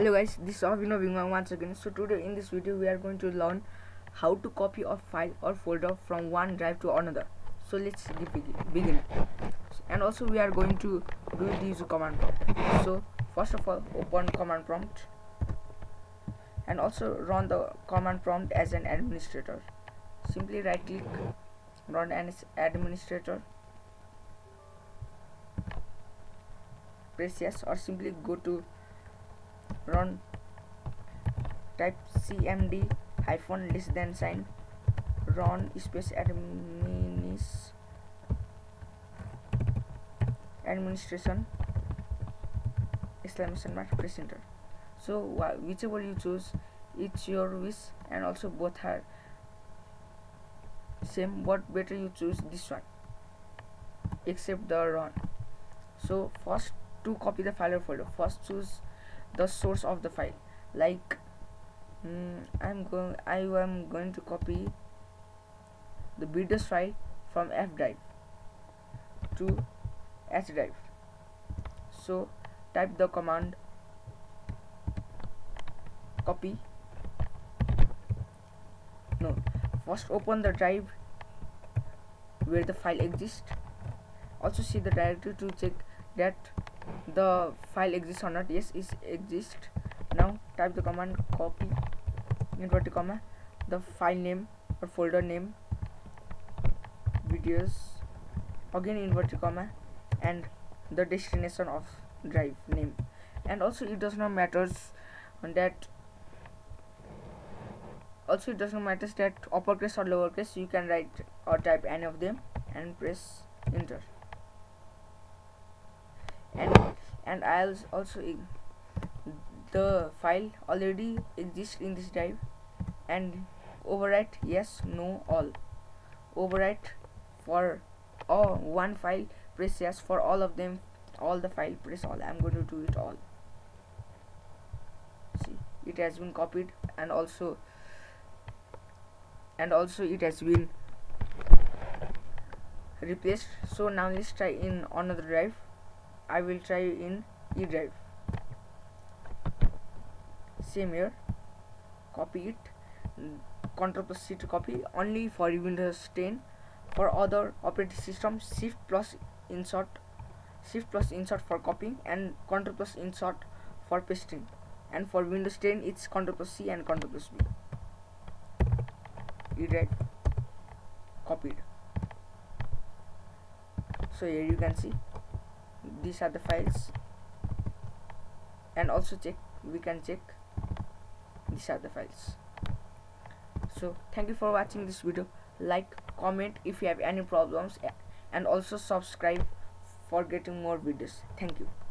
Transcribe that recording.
Hello guys, this is Abhinav once again. So today in this video we are going to learn how to copy a file or folder from one drive to another. So let's begin. And also we are going to do it using command prompt. So first of all, open command prompt and also run the command prompt as an administrator. Simply right click, run as administrator, press yes, or simply go to run, type cmd hyphen less than sign run space administration exclamation mark, press enter. So whichever you choose, it's your wish, and also both are same, but better you choose this one except the run. So first, to copy the file or folder, first choose the source of the file. Like I am going to copy the videos file from F drive to H drive. So type the command copy. No, first open the drive where the file exists. Also see the directory to check that the file exists or not. Yes, it exists. Now type the command copy inverted comma the file name or folder name videos, again inverted comma, and the destination of drive name. And also it does not matters that uppercase or lowercase, you can write or type any of them and press enter. And I'll also the file already exists in this drive, and overwrite yes, no, all. Overwrite for one file, press yes. For all of them, all the file, press all. I'm going to do it all. See, it has been copied, and also it has been replaced. So now let's try in another drive. I will try in E drive. Same here, copy it, Ctrl+C to copy. Only for Windows 10. For other operating system, Shift plus insert for copying, and Ctrl+insert for pasting. And for Windows 10 it's Ctrl+C and Ctrl+V. E drive copied. So here you can see these are the files, and also we can check these are the files. So thank you for watching this video. Like, comment if you have any problems, and also subscribe for getting more videos. Thank you.